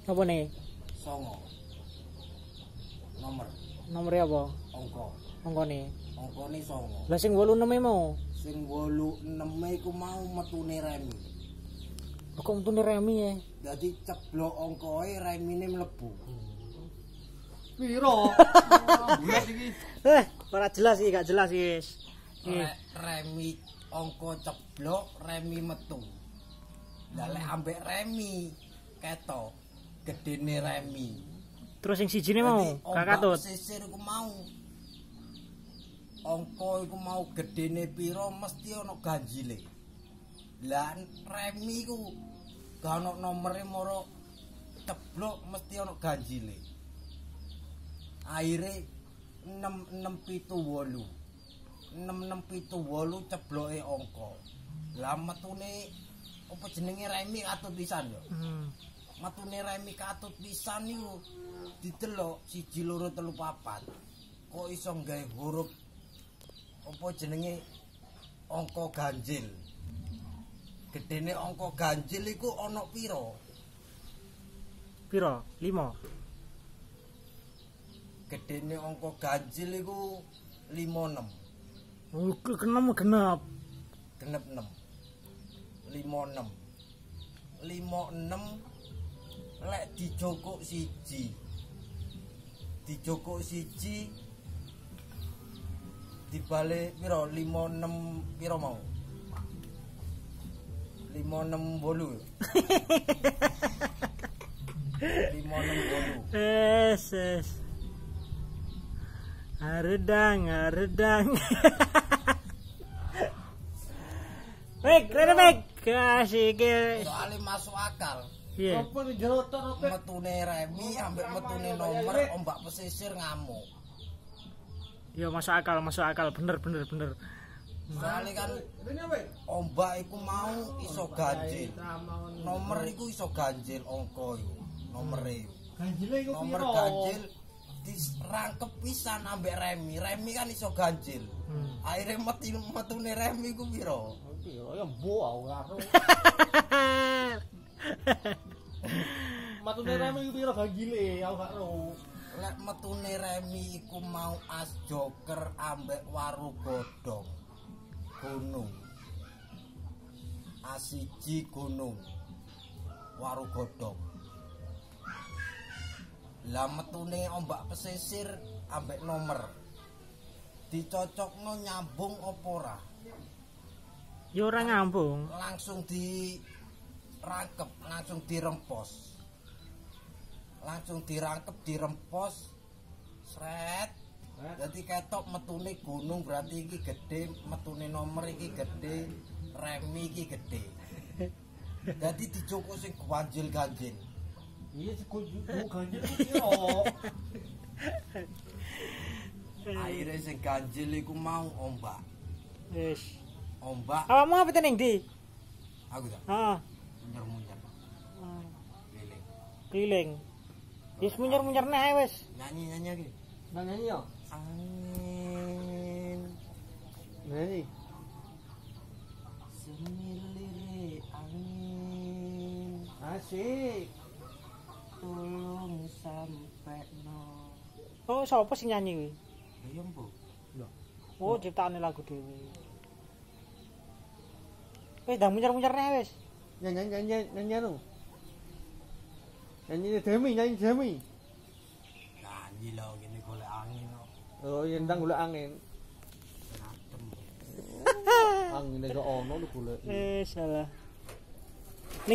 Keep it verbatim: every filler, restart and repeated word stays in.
Apa nih? Songo. Nomor. Nomornya apa? Angka. Angkane. Angkane songo. Lah sing wolu enam e mau. Sing wolu enem iku mau metune remi. Kok metune remi ya? Dadi ceblok angkae remine mlebu. Piro? Bulat iki. Eh, ora jelas iki, gak jelas iki. Re, remi angka ceblok, remi metu. Lah lek ambek remi ketok gedene remi. Terus sing sijine mau, gak katut. Sisir iku mau. Angka iku mau gedene piro mesti ana ganjile. Lah remi iku gak ana nomere moro ceblok mesti ana ganjile. Akhire enam enam pitu wolu. enam enam pitu wolu cebloke angka. Lah metune apa jenenge remi katut pisan yo. Hmm. Metune remi katut pisan niku didelok siji loro telu papat. Kok iso gawe huruf apa jenenge angka ganjil. Gedene angka ganjil iku ana pira? Piro? lima. Gedene angka ganjil iku lima enam. Oh, genep genep. Genep enam. lima enam. lima enam lek dijokok siji. Dijokok siji dibalik piro lima enam piro mau? lima enam wolu. lima enam wolu. Es es. Haredang, haredang. Baik, rene baik. Kasih ke. Soale masuk akal. Iya. Apa ning jero tok apa? Metune remi ambek metune nomor ombak pesisir ngamuk. Yo masuk akal, masuk akal. Bener bener bener. Soale kan Rene apa? ombak iku mau iso ganjil. Nomor iku iso ganjil angka iku. Nomere iku. Ganjile iku Nomor piro? ganjil dirangkep pisan ambek remi. Remi kan iso ganjil. Hmm. Akhire meti metune remi iku piro? Piro ya mbo aku karo. Matune rame iku piro ganjile aku gak ro. Lek metune remi iku mau as joker ambek waru godhong. Gunung. Asiji gunung. Waru godhong. Lah metune ombak pesisir ambek nomor. Dicocokno nyambung apa ora? Yo ora nyambung. Langsung di rangkep, langsung dirempos. Langsung dirangkep, dirempos. Sret. Jadi ketok metune gunung berarti iki gede, metune nomor iki gede, remi iki gede. Jadi dijoko sing ganjil-ganjil. Iya sego ganjil piro? Akhire sing ganjil iku mau ombak. Wis. Ombak Awakmu apa tening di? aku ta. Heeh. Munyer-munyer. Keliling. Keliling. Wis munyer-munyer ae wis. Nyanyi-nyanyi iki. Nyanyi yo. Angin Nyanyi. semilire angin Asik. tulung sampeno. Oh, sapa sing nyanyi kuwi? Ya mbok. Oh, ciptaane lagu dhewe. Wis ndang munyer-munyer ae wis. Nyanyi nyanyi nyanyi anu. Nyanyi Demi, nyanyi Demi. Nyanyi lho kene golek angin kok. Oh, yen ndang golek angin. Adem. Angine kok ono lu golek. Eh, salah.